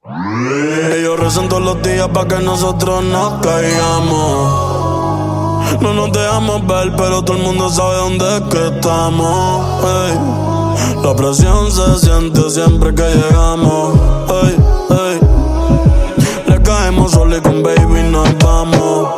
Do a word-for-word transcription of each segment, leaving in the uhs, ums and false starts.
Ellos rezan todos los días pa' que nosotros no caigamos. No nos dejamos ver, pero todo el mundo sabe dónde es que estamos. Ey. La presión se siente siempre que llegamos. Ey, ey. Le caemos solo y con baby nos vamos.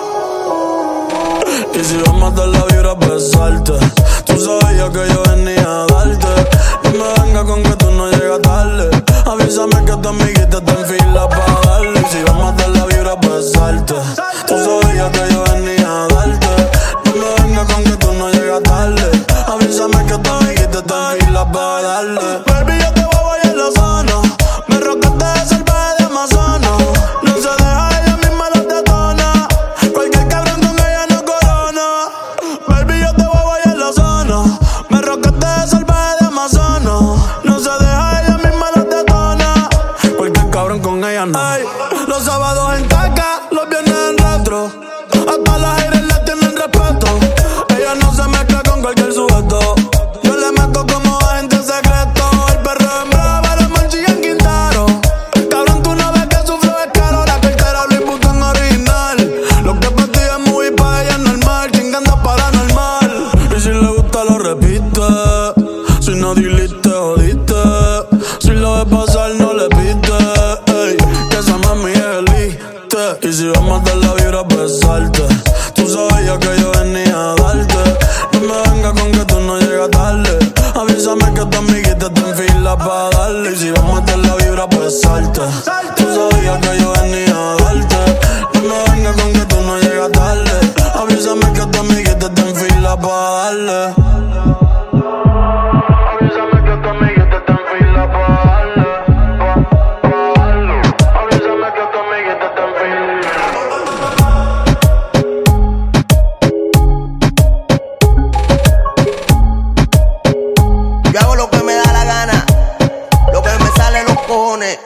Y si vamos a dar la vibra a besarte, tú sabías que yo venía a darte. No me venga con que tú no llegas tarde. Avísame que tu amiguita está en fila pa' darle. Y si vamos a dar la vibra a besarte, tú sabías que yo venía a darte. No me venga con que tú no llegas tarde. Avísame que tu amiguita está en fila pa' darle. Baby, yo te voy a bailar la zona. Me rocaste de salvaje de Amazonas. No se deja, ella misma lo detona. Cualquier cabrón con ella no corona. Baby, yo te voy a bailar la zona. Me rocaste de salvaje de Amazonas. No se deja, ella misma lo detona. Cualquier cabrón con ella no. Ay, los sábados en taca, los viernes en retro. Hasta las aires le tienen respeto. Ella no se mezcla con cualquier sujeto. Yo le meto como agente secreto. El perro en brava, la manchilla en Quintero. Cabrón, tú no ves que su flow es caro. La cartera Louis Vuitton original. Lo que para ti es muy pa' ella es normal. Chingando paranormal. Y si le gusta lo repite. Si no diliste, jodiste. Si lo ves pasar no le pite. Ey, que esa mami es elite. Y si vamos a dar la vibra a besarte, tú sabías que yo venía a darte. No me venga con que tú no llegas tarde. Avísame que tu amiguita está en fila pa' darle. Y si vamos a dar la vibra a besarte, tú sabías que yo venía a darte. No me venga con que tú no llegas tarde. Avísame que tu amiguita está en fila pa' darle. Avísame que tu amiguita está en fila pa' darle. Pa', pa' darle. Avísame que tu amiguita está en fila. Yo hago lo que me da la gana, lo que me sale los cojones.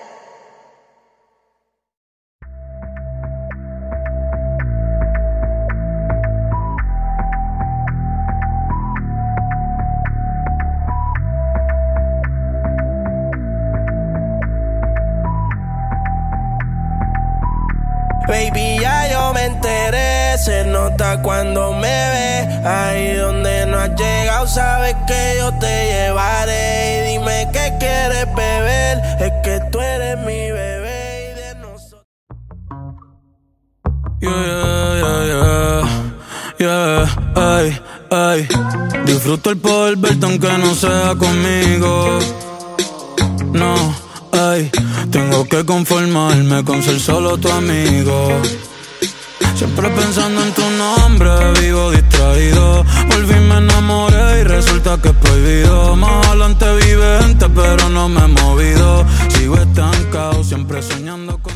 Baby, ya yo me enteré, se nota cuando me ves. Ahí donde no has llegado, sabes que yo te llevaré. Y dime qué quieres beber, es que tú eres mi bebé y de nosotros. Yeah, yeah, yeah, yeah, ay, ay. Disfruto el poder verte aunque no sea conmigo. No, ay, tengo que conformarme con ser solo tu amigo. Siempre pensando en tu nombre, vivo distraído. Volví, me enamoré y resulta que es prohibido. Más adelante vive gente, pero no me he movido. Sigo estancado, siempre soñando con